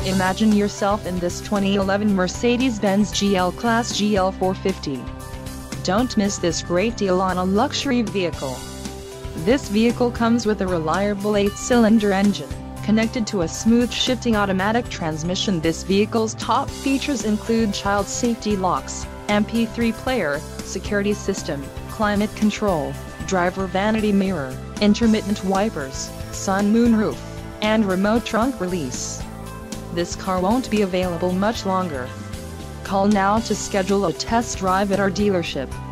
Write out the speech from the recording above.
Imagine yourself in this 2011 Mercedes-Benz GL Class GL 450. Don't miss this great deal on a luxury vehicle. This vehicle comes with a reliable 8-cylinder engine, connected to a smooth shifting automatic transmission. This vehicle's top features include child safety locks, MP3 player, security system, climate control, driver vanity mirror, intermittent wipers, moonroof, and remote trunk release. This car won't be available much longer. Call now to schedule a test drive at our dealership.